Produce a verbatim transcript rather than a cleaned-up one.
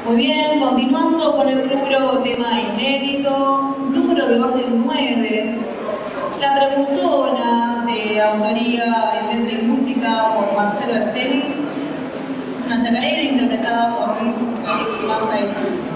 Muy bien, continuando con el rubro tema inédito, número de orden nueve. La preguntona, de autoría en letra y música por Marcelo Estemitz, es una chacarera interpretada por Luis Félix Maza.